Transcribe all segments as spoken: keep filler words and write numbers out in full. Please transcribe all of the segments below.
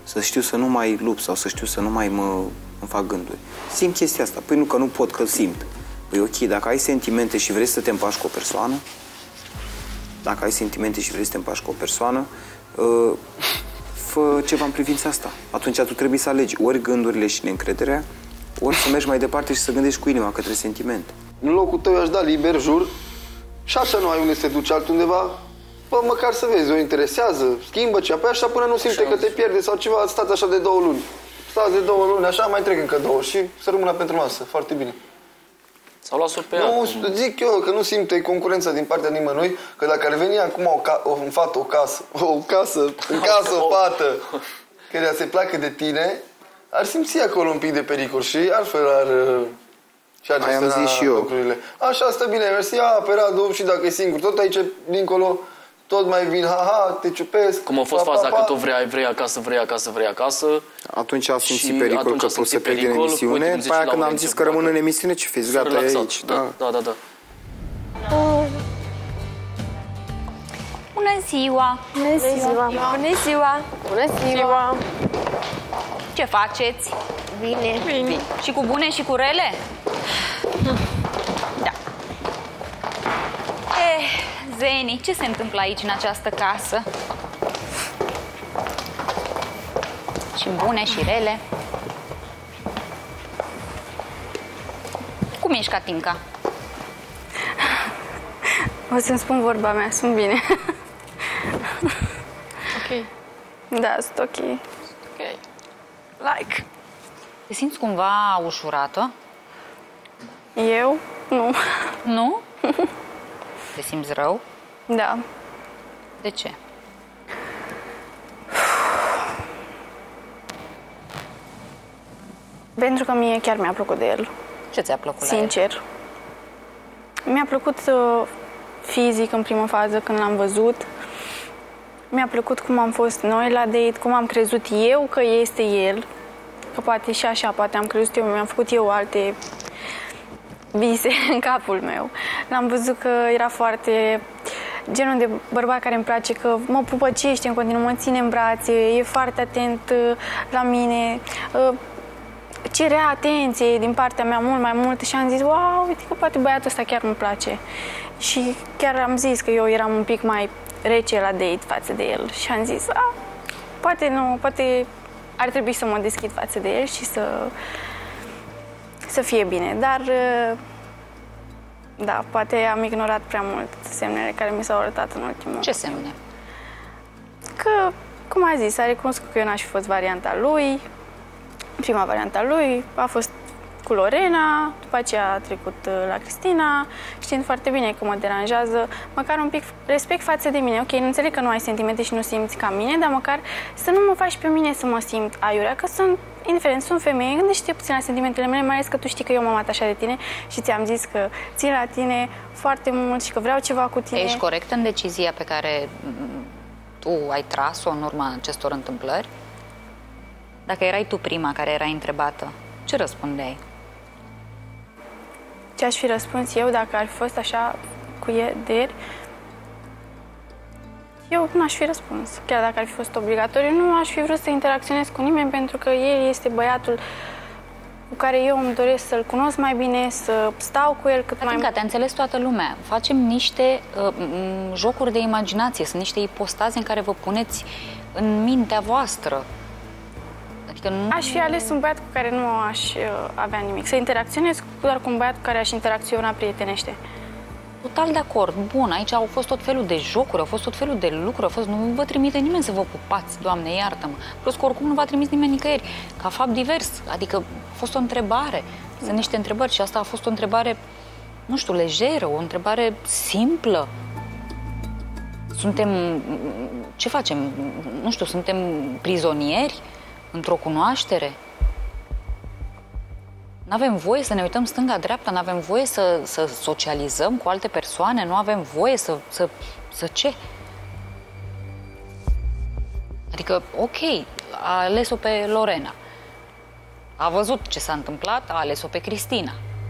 Să știu să nu mai lupt sau să știu să nu mai mă, mă fac gânduri. Simt chestia asta. Păi nu că nu pot, că simt. Păi ok, dacă ai sentimente și vrei să te împaci cu o persoană, dacă ai sentimente și vrei să te împaci cu o persoană, uh, fă ceva în privința asta. Atunci tu trebuie să alegi ori gândurile și neîncrederea, ori să mergi mai departe și să gândești cu inima către sentimente. În locul tău i-aș da liber, jur, și așa nu ai unde să te duci altundeva, bă, măcar să vezi, o interesează, schimbă ceva, păi așa până nu simte că te pierde sau ceva, stați așa de două luni. Stați de două luni, așa mai trec încă două și să rămână pentru masă, foarte bine. S-au luat pe Nu, zic eu că nu simte concurența din partea nimănui, că dacă ar veni acum o, ca, o fată, o casă, o casă, în casă, o fată, care se placă de tine, ar simți acolo un pic de pericol și altfel ar... Și ar am zis și eu. Lucrurile. Așa, stă bine, mersi, a, pe Radu, și dacă e singur, tot aici, dincolo, tot mai vin, ha-ha, te ciupesc. Cum a fost pa, faza pa, pa. că tu vrei, vrei acasă, vrei acasă, vrei acasă. Atunci a simțit pericol că pot să plec din emisiune. După aia când am zis că rămân în emisiune, ce fiți, gata, e aici. Da, da, da. da. Bună ziua! Bună ziua! Bună ziua! Bună ziua! Ce faceți? Bine! Bine. Și cu bune și cu rele? Da. Eh, Zeni, ce se întâmplă aici în această casă? Și bune și rele? Cum ești, Catinca? O să-mi spun vorba mea, sunt bine. Ok. Da, sunt ok. Ok. Like. Te simți cumva ușurată? Eu? Nu. Nu? Te simți rău? Da. De ce? Pentru că mie chiar mi-a plăcut de el. Ce ți-a plăcut la el? Sincer. Mi-a plăcut uh, fizic în prima fază când l-am văzut. Mi-a plăcut cum am fost noi la date, cum am crezut eu că este el. Că poate și așa, poate am crezut eu, mi-am făcut eu alte vise în capul meu. L-am văzut că era foarte genul de bărbat care îmi place, că mă pupăcește în continuu, mă ține în brațe, e foarte atent uh, la mine. Uh, cerea atenție din partea mea mult mai mult și am zis, wow, uite că poate băiatul ăsta chiar îmi place. Și chiar am zis că eu eram un pic mai rece la date față de el și am zis, a, poate nu, poate ar trebui să mă deschid față de el și să, să fie bine. Dar, da, poate am ignorat prea mult semnele care mi s-au arătat în ultimul. Ce semne? Că, cum a zis, a recunoscut că eu n-aș fi fost varianta lui. Prima varianta lui a fost cu Lorena, după aceea a trecut la Cristina, știind foarte bine că mă deranjează, măcar un pic respect față de mine. Ok, nu înțeleg că nu ai sentimente și nu simți ca mine, dar măcar să nu mă faci pe mine să mă simt aiurea, că sunt, indiferent, sunt femeie, gândește puțin la sentimentele mele, mai ales că tu știi că eu m-am atașat de tine și ți-am zis că țin la tine foarte mult și că vreau ceva cu tine. Ești corect în decizia pe care tu ai tras-o în urma acestor întâmplări? Dacă erai tu prima care era întrebată, ce răspundeai? Ce aș fi răspuns eu dacă ar fi fost așa cu el, eu nu aș fi răspuns. Chiar dacă ar fi fost obligatoriu, nu aș fi vrut să interacționez cu nimeni pentru că el este băiatul cu care eu îmi doresc să-l cunosc mai bine, să stau cu el cât mai mult. Te-a înțeles toată lumea. Facem niște uh, jocuri de imaginație, sunt niște ipostaze în care vă puneți în mintea voastră. Adică nu... Aș fi ales un băiat cu care nu aș uh, avea nimic. Să interacționez doar cu un băiat cu care aș interacționa prietenește. Total de acord. Bun, aici au fost tot felul de jocuri, au fost tot felul de lucruri, au fost... Nu vă trimite nimeni să vă pupați, Doamne, iartă-mă. Plus că oricum nu v-a trimis nimeni nicăieri. Ca fapt divers. Adică a fost o întrebare. Sunt niște întrebări și asta a fost o întrebare, nu știu, lejeră, o întrebare simplă. Suntem... Ce facem? Nu știu, suntem prizonieri într-o cunoaștere? N-avem voie să ne uităm stânga-dreapta, n-avem voie să, să socializăm cu alte persoane, nu avem voie să, să, să ce? Adică, ok, a ales-o pe Lorena, a văzut ce s-a întâmplat, a ales-o pe Cristina.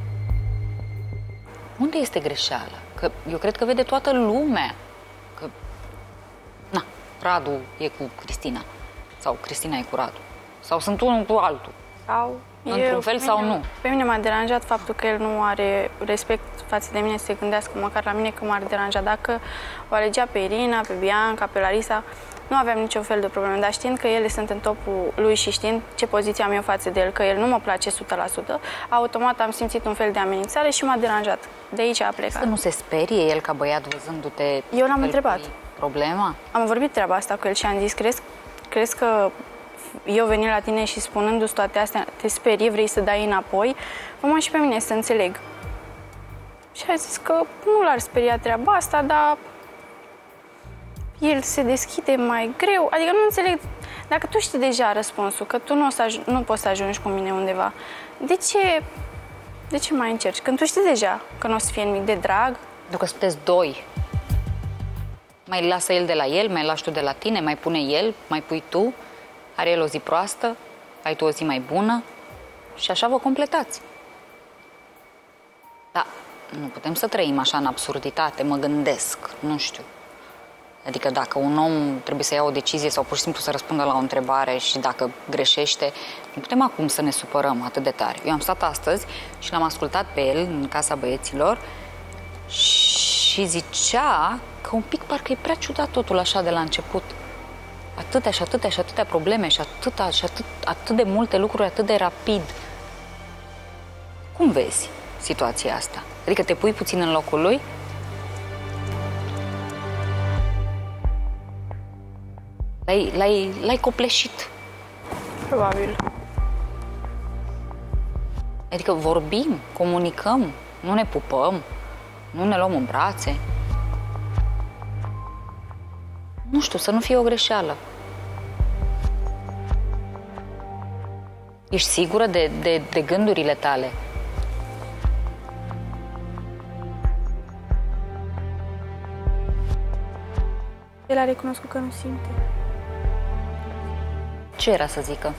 Unde este greșeala? Că eu cred că vede toată lumea că, na, Radu e cu Cristina. Sau Cristina e cu Radu. Sau sunt unul cu altul. Sau Într-un fel pe sau mine, nu? Pe mine m-a deranjat faptul că el nu are respect față de mine, să se gândească măcar la mine că m-ar deranja. Dacă o alegea pe Irina, pe Bianca, pe Larisa, nu aveam niciun fel de probleme. Dar știind că ele sunt în topul lui și știind ce poziție am eu față de el, că el nu mă place o sută la sută, automat am simțit un fel de amenințare și m-a deranjat. De aici a plecat. Să nu se sperie el ca băiat văzându-te... Eu l-am fel întrebat. cu Problema? Am vorbit treaba asta cu el și am zis, crezi, crezi că eu veni la tine și spunându-ți toate astea, te sperii, vrei să dai înapoi? Fă-mă și pe mine să înțeleg. Și a zis că nu l-ar speria treaba asta, dar el se deschide mai greu. Adică nu înțeleg, dacă tu știi deja răspunsul, că tu nu, o să aj- nu poți să ajungi cu mine undeva, de ce, de ce mai încerci? Când tu știi deja că nu o să fie nimic de drag. Pentru că sunteți doi. Mai lasă el de la el, mai lași tu de la tine, mai pune el, mai pui tu. Are el o zi proastă, ai tu o zi mai bună și așa vă completați. Da, nu putem să trăim așa în absurditate, mă gândesc, nu știu. Adică dacă un om trebuie să ia o decizie sau pur și simplu să răspundă la o întrebare și dacă greșește, nu putem acum să ne supărăm atât de tare. Eu am stat astăzi și l-am ascultat pe el în Casa Băieților și zicea că un pic parcă e prea ciudat totul așa de la început. Atâtea și atâtea și atâtea probleme și, atâta, și atât, atât de multe lucruri atât de rapid. Cum vezi situația asta? Adică te pui puțin în locul lui? L-ai, l-ai, l-ai copleșit. Probabil. Adică vorbim, comunicăm, nu ne pupăm, nu ne luăm în brațe. Nu știu, să nu fie o greșeală. Ești sigură de, de, de gândurile tale? El a recunoscut că nu simte. Ce era să zică?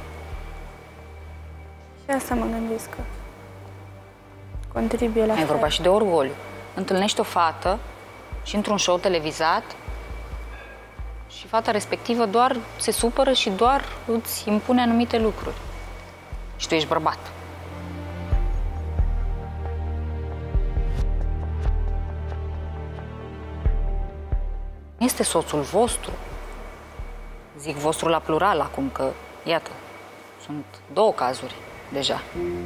Și asta mă gândesc că contribuie la Ai vorba și de orgoliu. Întâlnești o fată și într-un show televizat și fata respectivă doar se supără și doar îți impune anumite lucruri. Și tu ești bărbat. Este soțul vostru. Zic vostru la plural acum, că, iată, sunt două cazuri deja.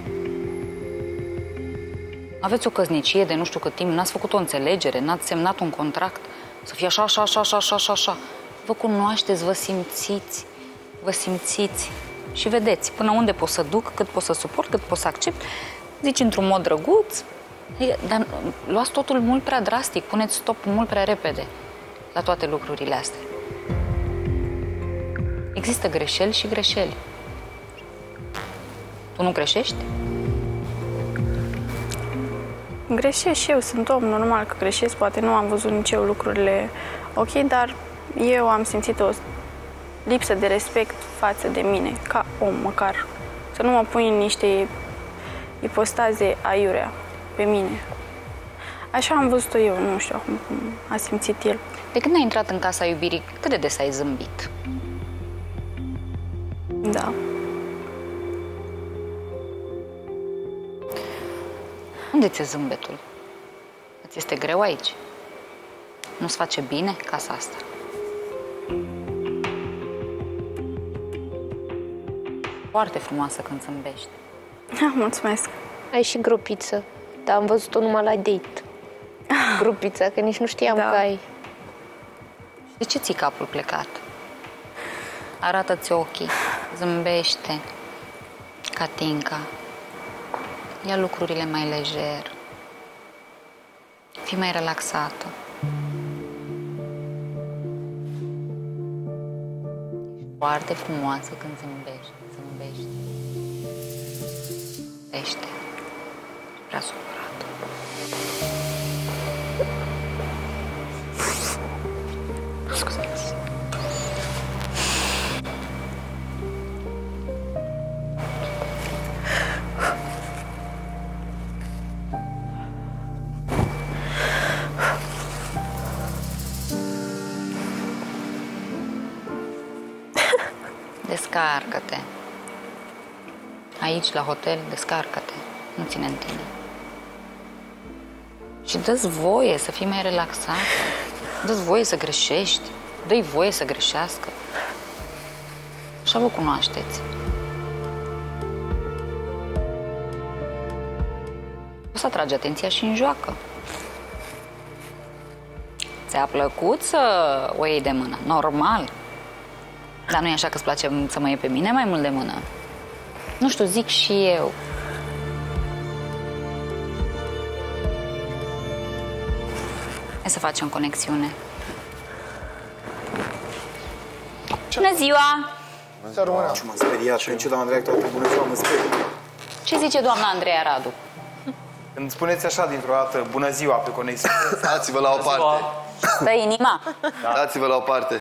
Aveți o căsnicie de nu știu cât timp, n-ați făcut o înțelegere, n-ați semnat un contract, să fie așa, așa, așa, așa, așa, așa, așa. Vă cunoașteți, vă simțiți, vă simțiți și vedeți până unde pot să duc, cât pot să suport, cât pot să accept. Zici într-un mod drăguț, dar luați totul mult prea drastic, puneți stop mult prea repede la toate lucrurile astea. Există greșeli și greșeli. Tu nu greșești? Greșesc și eu, sunt om, normal că greșesc, poate nu am văzut nici eu lucrurile ok, dar eu am simțit o lipsă de respect față de mine, ca om măcar. Să nu mă pui în niște ipostaze aiurea pe mine. Așa am văzut-o eu, nu știu acum cum a simțit el. De când ai intrat în Casa Iubirii, cât de des ai zâmbit? Da. Unde ți-e zâmbetul? Îți este greu aici? Nu-ți face bine casa asta? Foarte frumoasă când zâmbești. Mulțumesc. Ai și grupiță, dar am văzut-o numai la date. Grupița, că nici nu știam Da. că ai. De ce ții capul plecat? Arată-ți ochii, zâmbește, Catinca. Ia lucrurile mai lejer. Fii mai relaxată. Ești foarte frumoasă când zâmbești. Zâmbești. Zâmbește. Prea supărată. Scuzați. Descarcă-te. Aici, la hotel, descarcă-te. Nu ține în tine. Și dă-ți voie să fii mai relaxată. Dă-ți voie să greșești. Dă-i voie să greșească. Așa vă cunoașteți. O să atragi atenția și în joacă. Ți-a plăcut să o iei de mână? Normal. Dar nu e așa că îți place să mă iei pe mine mai mult de mână? Nu știu, zic și eu. Hai să facem conexiune. Bună ziua! Ce m-a speriat. Ce, ce doamna Andreea, toată bună ziua, mă sperie. Ce zice doamna Andreea Radu? Când spuneți așa dintr-o dată, bună ziua pe conexiune. Dați-vă la o parte. Stă inima. Da. Dați-vă la o parte.